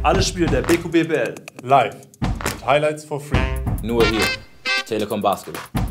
Alle Spiele der Beko BBL. Live und Highlights for free. Nur hier, Telekom Basketball.